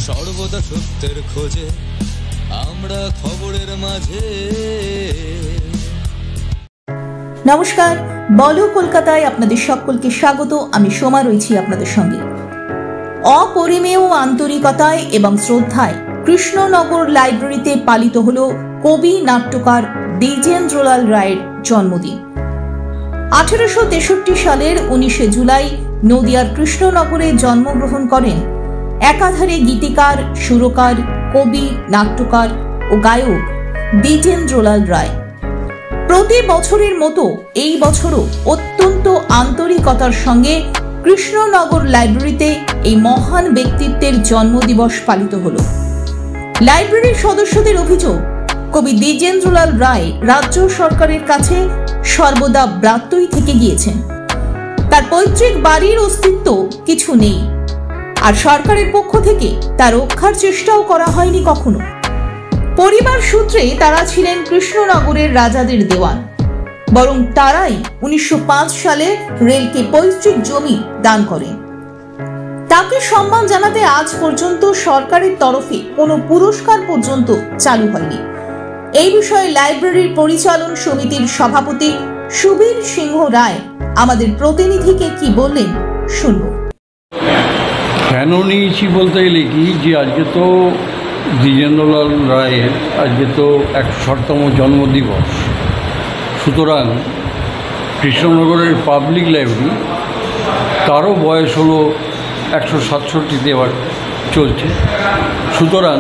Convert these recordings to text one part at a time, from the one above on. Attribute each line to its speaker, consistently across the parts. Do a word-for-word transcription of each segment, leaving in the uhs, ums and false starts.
Speaker 1: সর্বদা সত্যের খোঁজে আমরা খবরের মাঝে।
Speaker 2: নমস্কার, বলো কলকাতায় আপনাদের সকলকে স্বাগত। আমি সোমা রয়েছি আপনাদের সঙ্গে। অপরিমেয় আন্তরিকতায় এবং শ্রদ্ধায় কৃষ্ণনগর লাইব্রেরিতে পালিত হল কবি নাট্যকার দ্বিজেন্দ্রলাল রায়ের জন্মদিন। আঠেরোশো তেষট্টি সালের উনিশে জুলাই নদিয়ার কৃষ্ণনগরে জন্মগ্রহণ করেন একাধারে গীতিকার, সুরকার, কবি, নাট্যকার ও গায়ক দ্বিজেন্দ্রলাল রায়। প্রতি বছরের মতো এই বছরও অত্যন্ত আন্তরিকতার সঙ্গে কৃষ্ণনগর লাইব্রেরিতে এই মহান ব্যক্তিত্বের জন্মদিবস পালিত হল। লাইব্রেরির সদস্যদের অভিযোগ, কবি দ্বিজেন্দ্রলাল রায় রাজ্য সরকারের কাছে সর্বদা ব্রাত্যই থেকে গিয়েছেন। তার পৈতৃক বাড়ির অস্তিত্ব কিছু নেই, আর সরকারের পক্ষ থেকে তা রক্ষার চেষ্টাও করা হয়নি কখনো। পরিবার সূত্রে তারা ছিলেন কৃষ্ণনগরের রাজাদের দেওয়ান, বরং তারাই উনিশশো পাঁচ সালে রেলকে পৈতৃক জমি দান করেন। তাকে সম্মান জানাতে আজ পর্যন্ত সরকারের তরফে কোনো পুরস্কার পর্যন্ত চালু হয়নি। এই বিষয়ে লাইব্রেরির পরিচালন সমিতির সভাপতি সুবীর সিংহ রায় আমাদের প্রতিনিধিকে কি বললেন শুনব।
Speaker 3: কেন নিয়েছি বলতে গেলে কি, যে আজকে তো দ্বিজেন্দ্রলাল রায়ের আজকে তো একশোতম জন্মদিবস, সুতরাং কৃষ্ণনগরের পাবলিক লাইব্রেরি তারও বয়স হলো একশো সাতষট্টিতে এবার চলছে। সুতরাং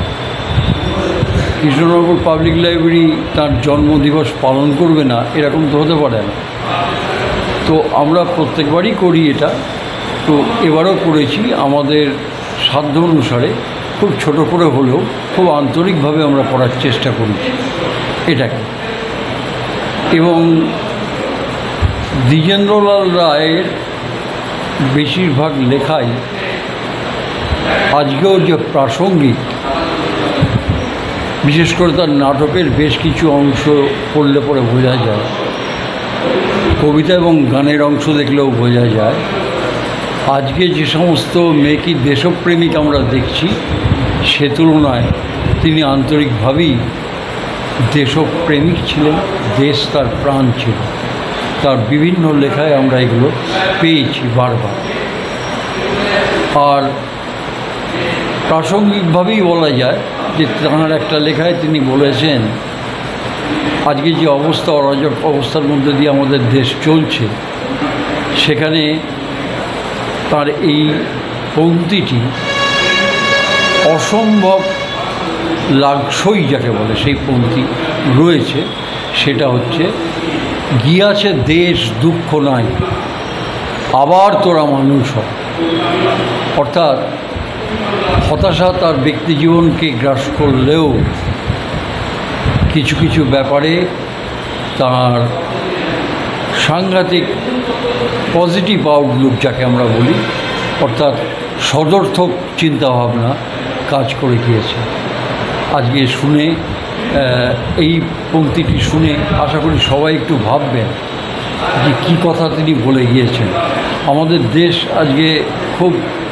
Speaker 3: কৃষ্ণনগর পাবলিক লাইব্রেরি তার জন্মদিবস পালন করবে না, এরকম তো হতে পারে না। তো আমরা প্রত্যেকবারই করি এটা, তো এবারও করেছি আমাদের সাধ্য অনুসারে, খুব ছোট করে হলেও খুব আন্তরিকভাবে আমরা করার চেষ্টা করেছি এটাকে। এবং দ্বিজেন্দ্রলাল রায়ের বেশিরভাগ লেখাই আজকেও যে প্রাসঙ্গিক, বিশেষ করে তার নাটকের বেশ কিছু অংশ পড়লে পরে বোঝা যায়, কবিতা এবং গানের অংশ দেখলেও বোঝা যায়। আজকে যে সমস্ত মেকি দেশপ্রেমিক আমরা দেখছি, সে তুলনায় তিনি আন্তরিকভাবেই দেশপ্রেমিক ছিলেন, দেশ তার প্রাণ ছিল। তার বিভিন্ন লেখায় আমরা এগুলো পেয়েছি বারবার। আর প্রাসঙ্গিকভাবেই বলা যায় যে তাঁর একটা লেখায় তিনি বলেছেন, আজকে যে অবস্থা, অরাজক অবস্থার মধ্যে দিয়ে আমাদের দেশ চলছে, সেখানে তার এই পংক্তিটি অসম্ভব লাগসই যাকে বলে সেই পংক্তি রয়েছে। সেটা হচ্ছে, গিয়াছে দেশ দুঃখ নাই, আবার তোরা মানুষ হ। অর্থাৎ হতাশা তার ব্যক্তি জীবনকে গ্রাস করলেও কিছু কিছু ব্যাপারে তার সাংঘাতিক পজিটিভ আউটলুক যাকে আমরা বলি, অর্থাৎ সদর্থক চিন্তাভাবনা কাজ করে গিয়েছে। আজকে শুনে এই পংক্তিটি শুনে আশা করি সবাই একটু ভাববেন যে কী কথা তিনি বলে গিয়েছেন। আমাদের দেশ আজকে খুব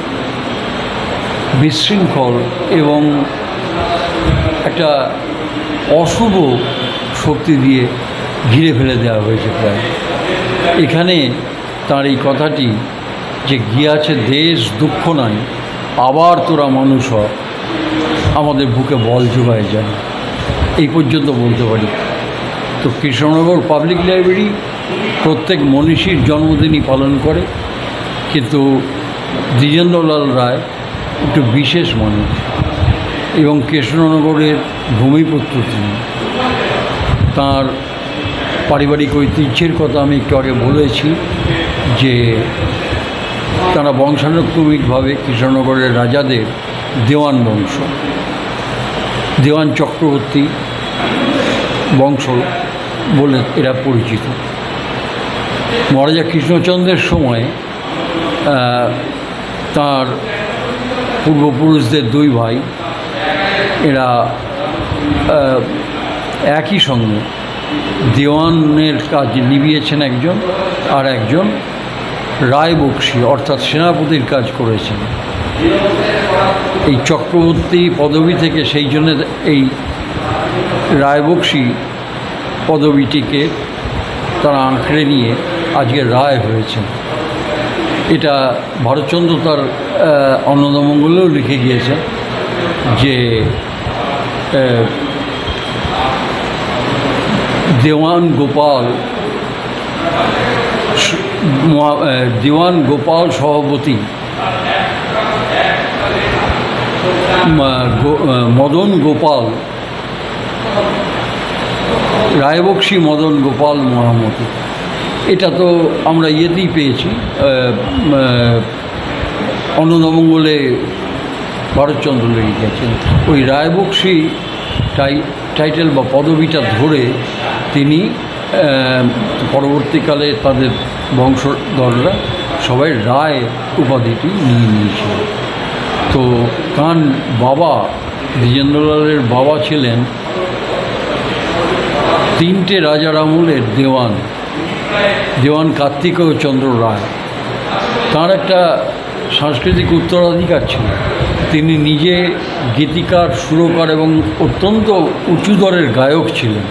Speaker 3: বিশৃঙ্খল এবং একটা অশুভ শক্তি দিয়ে ঘিরে ফেলে দেওয়া হয়েছে প্রায়। এখানে তার এই কথাটি যে গিয়াছে দেশ দুঃখ নাই, আবার তোরা মানুষ হ, আমাদের বুকে বল জোগায় যায়, এই পর্যন্ত বলতে পারি। তো কৃষ্ণনগর পাবলিক লাইব্রেরি প্রত্যেক মনীষীর জন্মদিনই পালন করে, কিন্তু দ্বিজেন্দ্রলাল রায় একটু বিশেষ মানুষ এবং কৃষ্ণনগরের ভূমিপুত্র তিনি। তাঁর পারিবারিক ঐতিহ্যের কথা আমি একটু আগে বলেছি, যে তারা বংশানুক্রমিকভাবে কৃষ্ণনগরের রাজাদের দেওয়ান বংশ, দেওয়ান চক্রবর্তী বংশ বলে এরা পরিচিত। মহারাজা কৃষ্ণচন্দ্রের সময় তার পূর্বপুরুষদের দুই ভাই, এরা একই সঙ্গে দেওয়ানের কাজ নিভিয়েছেন একজন, আর একজন রায়বক্সী অর্থাৎ সেনাপতির কাজ করেছেন। এই চক্রবর্তী পদবি থেকে সেই জন্য এই রায়বক্সী পদবিটিকে তারা আঁকড়ে নিয়ে আজকে রায় হয়েছে। এটা ভারতচন্দ্র তার অন্নদামঙ্গলেও লিখে গিয়েছেন যে দেওয়ান গোপাল দেওয়ান গোপাল সভাপতি মদন গোপাল রায়বক্সী মদন গোপাল মহামতি। এটা তো আমরা ইয়েতেই পেয়েছি, অন্নদামঙ্গলে ভারতচন্দ্র লিখেছেন। ওই রায়বক্সী টাই টাইটেল বা পদবিটা ধরে তিনি পরবর্তীকালে তাদের বংশধররা সবাই রায় উপাধিটি নিয়ে নিয়েছিল। তো কান বাবা দ্বিজেন্দ্রলালের বাবা ছিলেন তিনটে রাজার আমলের দেওয়ান দেওয়ান কার্তিকেয় চন্দ্র রায়। তার একটা সাংস্কৃতিক উত্তরাধিকার ছিল। তিনি নিজে গীতিকার, সুরকার এবং অত্যন্ত উঁচুদরের গায়ক ছিলেন।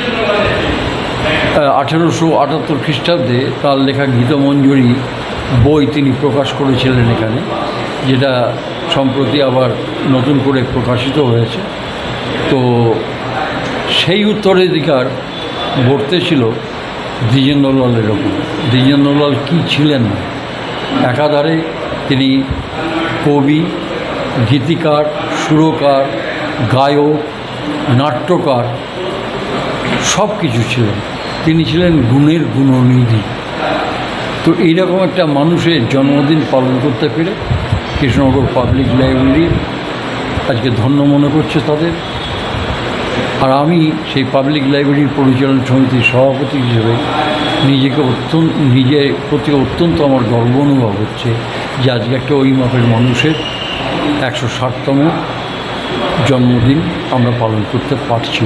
Speaker 3: আঠেরোশো আটাত্তর খ্রিস্টাব্দে তার লেখা গীতমঞ্জরি বই তিনি প্রকাশ করেছিলেন এখানে, যেটা সম্প্রতি আবার নতুন করে প্রকাশিত হয়েছে। তো সেই উত্তরাধিকার বর্তে ছিল দ্বিজেন্দ্রলালের ওপর। দ্বিজেন্দ্রলাল কী ছিলেন না, একাধারে তিনি কবি, গীতিকার, সুরকার, গায়ক, নাট্যকার, সব কিছু ছিলেন। তিনি ছিলেন গুণের গুণনিধি। তো এইরকম একটা মানুষের জন্মদিন পালন করতে পেরে কৃষ্ণনগর পাবলিক লাইব্রেরি আজকে ধন্য মনে করছে তাদের। আর আমি সেই পাবলিক লাইব্রেরির পরিচালন সমিতির সভাপতি হিসেবে নিজেকে অত্যন্ত নিজের প্রতি অত্যন্ত আমার গর্ব অনুভব হচ্ছে যে আজকে একটা ওই মাপের মানুষের একশো ষাটতম জন্মদিন আমরা পালন করতে পারছি।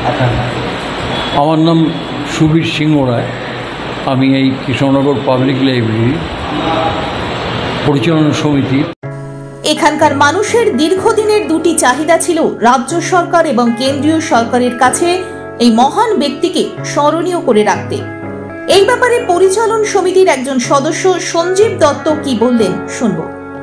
Speaker 3: আমার নাম সুবীর সিংহ রায়। আমি এই কৃষ্ণনগর পাবলিক লাইব্রেরি পরিচালনা সমিতি।
Speaker 2: এখানকার মানুষের দীর্ঘদিনের দুটি চাহিদা ছিল রাজ্য সরকার এবং কেন্দ্রীয় সরকারের কাছে এই মহান ব্যক্তিকে স্মরণীয় করে রাখতে। এই ব্যাপারে পরিচালন সমিতির একজন সদস্য সঞ্জীব দত্ত কি বললেন শুনব।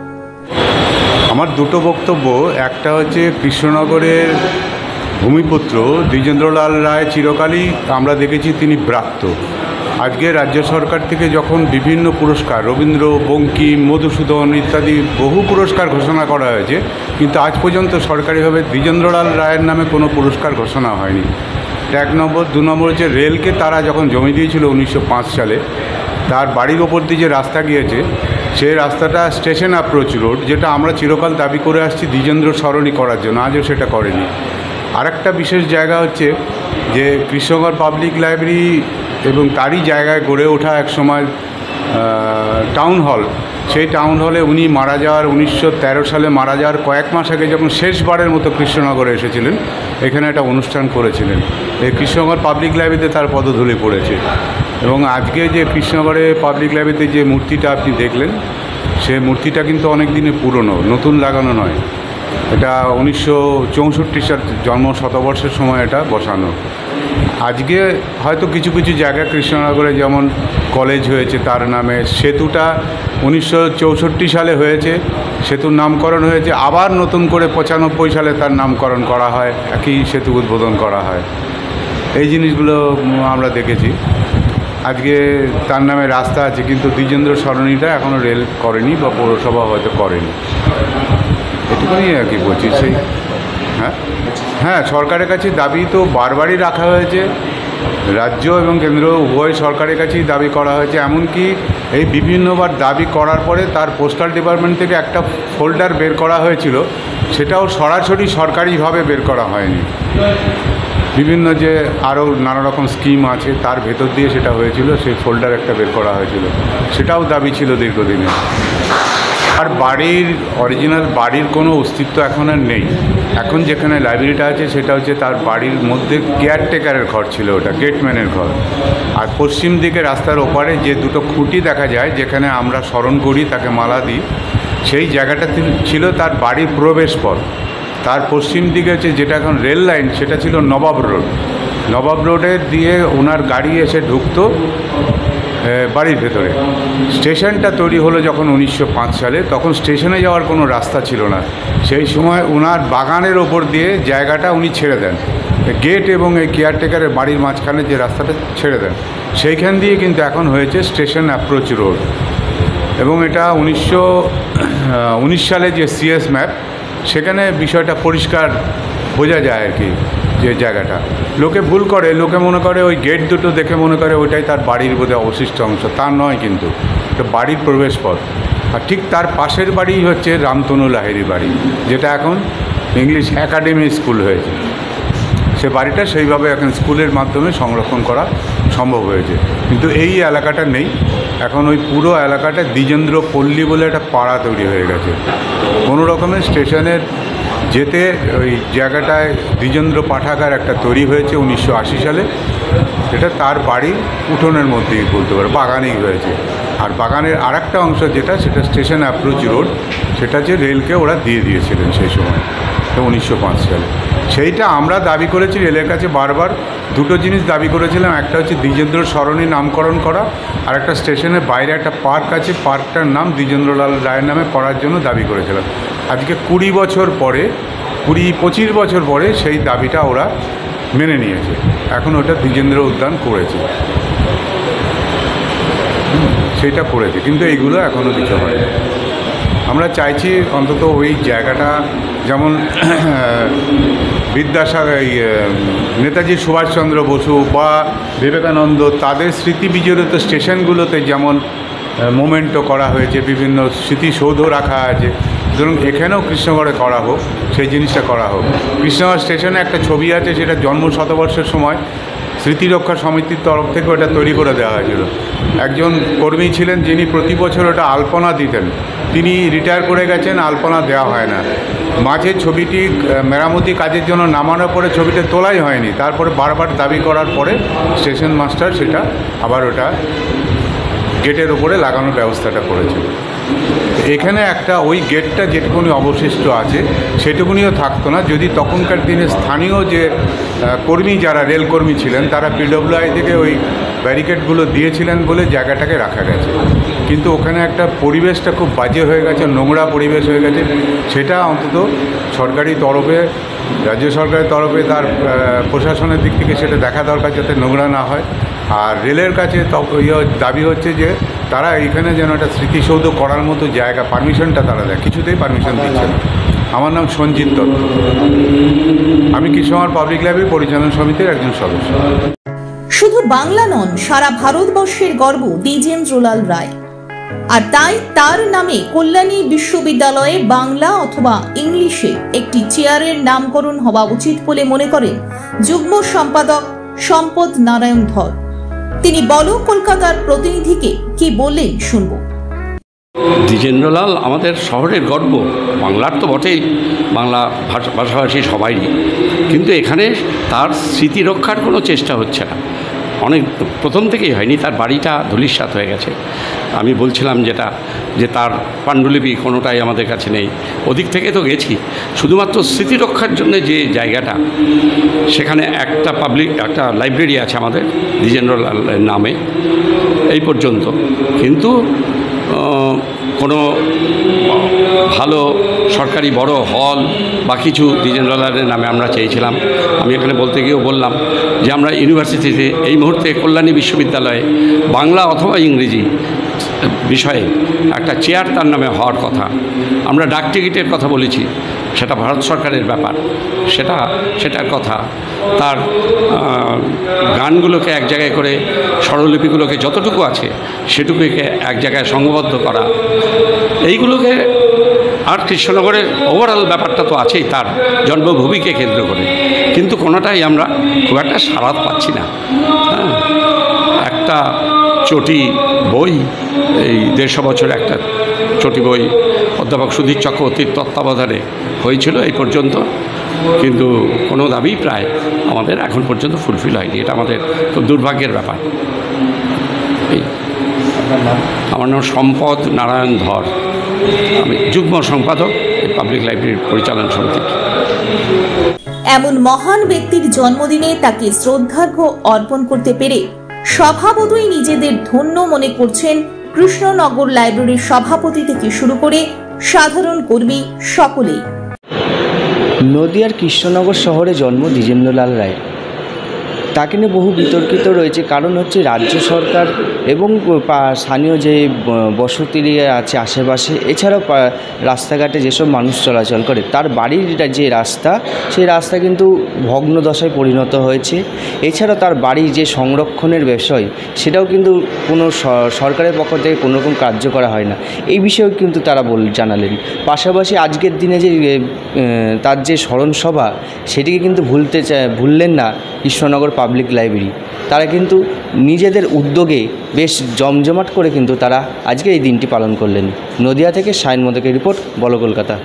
Speaker 4: আমার দুটো বক্তব্য। একটা হচ্ছে কৃষ্ণনগরের ভূমিপুত্র দ্বিজেন্দ্রলাল রায় চিরকালই আমরা দেখেছি তিনি ব্রাত্য। আজকে রাজ্য সরকার থেকে যখন বিভিন্ন পুরস্কার, রবীন্দ্র, বঙ্কিম, মধুসূদন ইত্যাদি বহু পুরস্কার ঘোষণা করা হয়েছে, কিন্তু আজ পর্যন্ত সরকারিভাবে দ্বিজেন্দ্রলাল রায়ের নামে কোনো পুরস্কার ঘোষণা হয়নি। এক নম্বর। দু নম্বর হচ্ছে রেলকে তারা যখন জমি দিয়েছিল উনিশশো পাঁচ সালে, তার বাড়ির ওপর দিয়ে যে রাস্তা গিয়েছে সেই রাস্তাটা স্টেশন অ্যাপ্রোচ রোড, যেটা আমরা চিরকাল দাবি করে আসছি দ্বিজেন্দ্র সরণি করার জন্য, আজও সেটা করেনি। আরেকটা বিশেষ জায়গা হচ্ছে যে কৃষ্ণনগর পাবলিক লাইব্রেরি এবং তারই জায়গায় গড়ে ওঠা এক সময় টাউন হল, সেই টাউন হলে উনি মারা যাওয়ার উনিশশো তেরো সালে মারা যাওয়ার কয়েক মাস আগে যখন শেষবারের মতো কৃষ্ণনগরে এসেছিলেন, এখানে একটা অনুষ্ঠান করেছিলেন। এই কৃষ্ণনগর পাবলিক লাইব্রেরিতে তার পদধূলি পড়েছে। এবং আজকে যে কৃষ্ণনগরে পাবলিক লাইব্রেরিতে যে মূর্তিটা আপনি দেখলেন, সে মূর্তিটা কিন্তু অনেক দিনের পুরনো, নতুন লাগানো নয়। এটা উনিশশো চৌষট্টি সাল জন্ম শতবর্ষের সময় এটা বসানো। আজকে হয়তো কিছু কিছু জায়গায় কৃষ্ণনগরে যেমন কলেজ হয়েছে তার নামে, সেতুটা উনিশশো চৌষট্টি সালে হয়েছে, সেতুর নামকরণ হয়েছে, আবার নতুন করে পঁচানব্বই সালে তার নামকরণ করা হয়, একই সেতু উদ্বোধন করা হয়। এই জিনিসগুলো আমরা দেখেছি। আজকে তার নামে রাস্তা আছে, কিন্তু দ্বিজেন্দ্র সরণিটা এখনও রেল করেনি বা পৌরসভা হয়তো করেনি। এটুকুনি আর কি বলছি। সেই হ্যাঁ হ্যাঁ সরকারের কাছে দাবি তো বারবারই রাখা হয়েছে, রাজ্য এবং কেন্দ্র উভয় সরকারের কাছেই দাবি করা হয়েছে। এমনকি এই বিভিন্নবার দাবি করার পরে তার পোস্টাল ডিপার্টমেন্ট থেকে একটা ফোল্ডার বের করা হয়েছিল, সেটাও সরাসরি সরকারিভাবে বের করা হয়নি। বিভিন্ন যে আরও নানা রকম স্কিম আছে তার ভেতর দিয়ে সেটা হয়েছিল, সেই ফোল্ডার একটা বের করা হয়েছিল, সেটাও দাবি ছিল দীর্ঘদিনে। আর বাড়ির অরিজিনাল বাড়ির কোনো অস্তিত্ব এখন আর নেই। এখন যেখানে লাইব্রেরিটা আছে সেটা হচ্ছে তার বাড়ির মধ্যে কেয়ারটেকারের ঘর ছিল, ওটা গেটম্যানের ঘর। আর পশ্চিম দিকে রাস্তার ওপারে যে দুটো খুঁটি দেখা যায়, যেখানে আমরা স্মরণ করি, তাকে মালা দিই, সেই জায়গাটা তি- ছিল তার বাড়ির প্রবেশ পথ। তার পশ্চিম দিকে হচ্ছে যেটা এখন রেল লাইন, সেটা ছিল নবাব রোড। নবাব রোডের দিয়ে ওনার গাড়ি এসে ঢুকতো এ, বাড়ির ভেতরে। স্টেশনটা তৈরি হলো যখন উনিশশো পাঁচ সালে, তখন স্টেশনে যাওয়ার কোনো রাস্তা ছিল না। সেই সময় ওনার বাগানের ওপর দিয়ে জায়গাটা উনি ছেড়ে দেন, গেট এবং এই কেয়ারটেকারের বাড়ির মাঝখানে যে রাস্তাটা ছেড়ে দেন, সেইখান দিয়ে কিন্তু এখন হয়েছে স্টেশন অ্যাপ্রোচ রোড। এবং এটা উনিশশো উনিশ সালে যে সিএস ম্যাপ, সেখানে বিষয়টা পরিষ্কার বোঝা যায় আর কি, যে জায়গাটা। লোকে ভুল করে, লোকে মনে করে ওই গেট দুটো দেখে মনে করে ওইটাই তার বাড়ির বোধহয় অবশিষ্ট অংশ, তা নয় কিন্তু, এটা বাড়ির প্রবেশ পথ। আর ঠিক তার পাশের বাড়ি হচ্ছে রামতনু লাহিড়ী বাড়ি, যেটা এখন ইংলিশ একাডেমি স্কুল হয়েছে। সে বাড়িটা সেইভাবে এখন স্কুলের মাধ্যমে সংরক্ষণ করা সম্ভব হয়েছে, কিন্তু এই এলাকাটা নেই। এখন ওই পুরো এলাকাটা দ্বিজেন্দ্র পল্লী বলে একটা পাড়া তৈরি হয়ে গেছে। কোনো রকমের স্টেশনের যেতে ওই জায়গাটায় দ্বিজেন্দ্র পাঠাগার একটা তৈরি হয়েছে উনিশশো আশি সালে। এটা তার বাড়ির উঠোনের মধ্যেই বলতে পারে, বাগানেই হয়েছে। আর বাগানের আর একটা অংশ যেটা, সেটা স্টেশন অ্যাপ্রোচ রোড, সেটা যে রেলকে ওরা দিয়ে দিয়েছিলেন সেই সময়, তো উনিশশো পাঁচ সালে। সেইটা আমরা দাবি করেছি রেলের কাছে বারবার। দুটো জিনিস দাবি করেছিলাম, একটা হচ্ছে দ্বিজেন্দ্র সরণি নামকরণ করা, আর একটা স্টেশনের বাইরে একটা পার্ক আছে, পার্কটার নাম দ্বিজেন্দ্রলাল রায়ের নামে করার জন্য দাবি করেছিলাম। আজকে কুড়ি বছর পরে, কুড়ি পঁচিশ বছর পরে সেই দাবিটা ওরা মেনে নিয়েছে। এখন ওটা দ্বিজেন্দ্র উদ্যান করেছে, সেটা করেছে, কিন্তু এইগুলো এখনও কিছু হয়। আমরা চাইছি অন্তত ওই জায়গাটা, যেমন বিদ্যাসাগর, নেতাজি সুভাষচন্দ্র বসু বা বিবেকানন্দ, তাদের স্মৃতি বিজড়িত স্টেশনগুলোতে যেমন মোমেন্টো করা হয়েছে, বিভিন্ন স্মৃতিসৌধ রাখা আছে, ধরুন এখানেও কৃষ্ণগড়ে করা হোক, সেই জিনিসটা করা হোক। কৃষ্ণগড় স্টেশনে একটা ছবি আছে, সেটা জন্ম শতবর্ষের সময় স্মৃতিরক্ষা সমিতির তরফ থেকে ওটা তৈরি করে দেওয়া হয়েছিল। একজন কর্মী ছিলেন যিনি প্রতি বছর ওটা আলপনা দিতেন, তিনি রিটায়ার করে গেছেন, আলপনা দেওয়া হয় না। মাঝে ছবিটি মেরামতি কাজের জন্য নামানোর পরে ছবিটা তোলাই হয়নি, তারপরে বারবার দাবি করার পরে স্টেশন মাস্টার সেটা আবার ওটা গেটের উপরে লাগানোর ব্যবস্থাটা করেছিল। এখানে একটা ওই গেটটা যেটুকুনি অবশিষ্ট আছে সেটুকুনিও থাকতো না যদি তখনকার দিনে স্থানীয় যে কর্মী, যারা রেলকর্মী ছিলেন, তারা পিডব্লিউআই থেকে ওই ব্যারিকেডগুলো দিয়েছিলেন বলে জায়গাটাকে রাখা গেছে। কিন্তু ওখানে একটা পরিবেশটা খুব বাজে হয়ে গেছে, নোংরা পরিবেশ হয়ে গেছে। সেটা অন্তত সরকারি তরফে, রাজ্য সরকারের তরফে, তার প্রশাসনের দিক থেকে সেটা দেখা দরকার, যাতে নোংরা না হয়। আর রেলের কাছে দাবি হচ্ছে যে তারা এখানে যেন একটা স্মৃতিসৌধ করার মতো জায়গা, পারমিশনটা তারা দেয়, কিছুতেই পারমিশন দিচ্ছে না। আমার নাম সঞ্জিত দত্ত, আমি কৃষ্ণগড় পাবলিক লাইব্রেরি পরিচালন সমিতির একজন সদস্য।
Speaker 2: শুধু বাংলা নন, সারা ভারতবর্ষের গর্ব দ্বিজেন্দ্রলাল রায়। আর তাই তার নামে কল্যাণী বিশ্ববিদ্যালয়ে বাংলা অথবা ইংলিশে একটি চেয়ারের নামকরণ হওয়া উচিত বলে মনে করেন যুগ্ম সম্পাদক সম্পদ নারায়ণ ধর। তিনি বলো কলকাতার প্রতিনিধিকে কি বললেন শুনব।
Speaker 5: দ্বিজেন্দ্রলাল আমাদের শহরের গর্ব, বাংলার তো বটেই, বাংলা ভাষাভাষী সবাই, কিন্তু এখানে তার স্মৃতি রক্ষার কোনো চেষ্টা হচ্ছে না। অনেক প্রথম থেকেই হয়নি, তার বাড়িটা ধূলিসাৎ হয়ে গেছে। আমি বলছিলাম যেটা, যে তার পাণ্ডুলিপি কোনোটাই আমাদের কাছে নেই। ওদিক থেকে তো গেছি, শুধুমাত্র স্মৃতি রক্ষার জন্য যে জায়গাটা, সেখানে একটা পাবলিক, একটা লাইব্রেরি আছে আমাদের দ্বিজেন্দ্রলালের নামে এই পর্যন্ত, কিন্তু কোনো ভালো সরকারি বড় হল বা কিছু দ্বিজেন্দ্রলালের নামে আমরা চেয়েছিলাম। আমি এখানে বলতে গিয়েও বললাম যে আমরা ইউনিভার্সিটিতে এই মুহূর্তে কল্যাণী বিশ্ববিদ্যালয়ে বাংলা অথবা ইংরেজি বিষয়ে একটা চেয়ার তার নামে হওয়ার কথা। আমরা ডাক টিকিটের কথা বলেছি, সেটা ভারত সরকারের ব্যাপার, সেটা সেটার কথা। তার গানগুলোকে এক জায়গায় করে, স্বরলিপিগুলোকে যতটুকু আছে সেটুকুকে এক জায়গায় সংঘবদ্ধ করা, এইগুলোকে। আর কৃষ্ণনগরের ওভারঅল ব্যাপারটা তো আছেই তার জন্মভূমিকে কেন্দ্র করে, কিন্তু কোনোটাই আমরা খুব একটা সাড়া পাচ্ছি না। হ্যাঁ, একটা চটি বই, এই দেড়শো বছর একটা চটি বই অধ্যাপক সুধীর চক্রবর্তীর তত্ত্বাবধানে হয়েছিল এই পর্যন্ত, কিন্তু কোনো দাবি প্রায় আমাদের এখন পর্যন্ত ফুলফিল হয়নি। এটা আমাদের খুব দুর্ভাগ্যের ব্যাপার। এই আমার নাম সম্পদ নারায়ণ ধর। আমি যুগ্ম সম্পাদক পাবলিক লাইব্রেরির পরিচালন সমিতির।
Speaker 2: এমন মহান ব্যক্তির জন্মদিনে তাকে শ্রদ্ধার্ঘ্য অর্পণ করতে পেরে স্বভাবতই নিজেদের ধন্য মনে করছেন কৃষ্ণনগর লাইব্রেরির সভাপতি থেকে শুরু করে সাধারণ কর্মী সকলেই।
Speaker 6: নদিয়ার কৃষ্ণনগর শহরে জন্ম দ্বিজেন্দ্রলাল রায়। তাকে নিয়ে বহু বিতর্কিত রয়েছে, কারণ হচ্ছে রাজ্য সরকার এবং স্থানীয় যে বসতি আছে আশেপাশে, এছাড়াও রাস্তাঘাটে যেসব মানুষ চলাচল করে, তার বাড়ির যে রাস্তা, সেই রাস্তা কিন্তু ভগ্নদশায় পরিণত হয়েছে। এছাড়াও তার বাড়ির যে সংরক্ষণের বিষয়, সেটাও কিন্তু কোনো সরকারের পক্ষ থেকে কোনো রকম কার্য করা হয় না। এই বিষয়েও কিন্তু তারা বল জানালেন। পাশাপাশি আজকের দিনে যে তার যে স্মরণসভা, সেটিকে কিন্তু ভুলতে ভুললেন না কৃষ্ণনগর পাবলিক লাইব্রেরি। তারা কিন্তু নিজেদের উদ্যোগে বেশ জমজমাট করে কিন্তু তারা আজকে এই দিনটি পালন করলেন। নদিয়া থেকে শাইন মোদকের রিপোর্ট, বলো কলকাতা।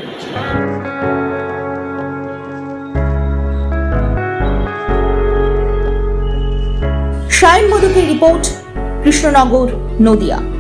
Speaker 2: শাইন মোদকের রিপোর্ট, কৃষ্ণনগর, নদিয়া।